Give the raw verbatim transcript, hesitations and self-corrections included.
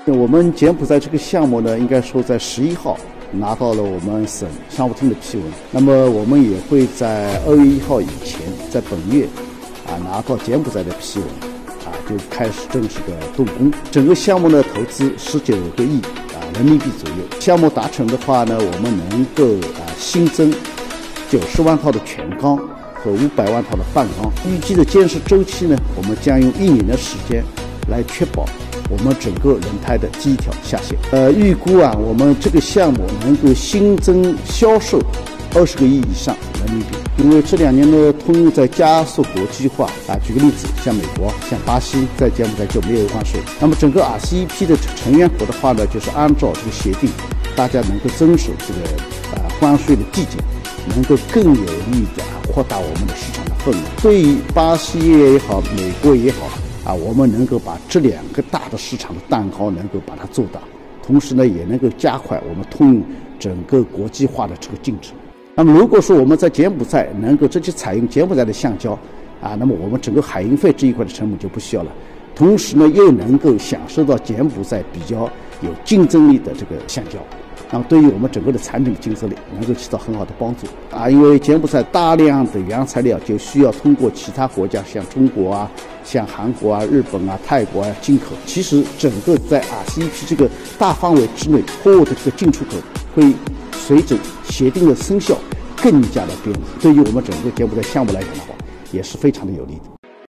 我们柬埔寨这个项目呢，应该说在十一号拿到了我们省商务厅的批文，那么我们也会在二月一号以前，在本月啊拿到柬埔寨的批文，啊就开始正式的动工。整个项目呢投资十九个亿啊人民币左右。项目达成的话呢，我们能够啊新增九十万套的全钢和五百万套的半钢。预计的建设周期呢，我们将用一年的时间来确保我们整个轮胎的第一条下线。呃，预估啊，我们这个项目能够新增销售二十个亿以上人民币。因为这两年呢，通用在加速国际化啊。举个例子，像美国、像巴西，在柬埔寨就没有关税。那么整个 R C E P 的成员国的话呢，就是按照这个协定，大家能够遵守这个啊关税的递减，能够更有力的扩大我们的市场的份额。对于巴西也好，美国也好。啊，我们能够把这两个大的市场的蛋糕能够把它做大，同时呢，也能够加快我们通用整个国际化的这个进程。那么，如果说我们在柬埔寨能够直接采用柬埔寨的橡胶，啊，那么我们整个海运费这一块的成本就不需要了，同时呢，又能够享受到柬埔寨比较有竞争力的这个橡胶。那么对于我们整个的产品竞争力能够起到很好的帮助啊，因为柬埔寨大量的原材料就需要通过其他国家，像中国啊、像韩国啊、日本啊、泰国啊进口。其实整个在 R C E P 这个大范围之内，货物的这个进出口会随着协定的生效更加的便利，对于我们整个柬埔寨项目来讲的话，也是非常的有利的。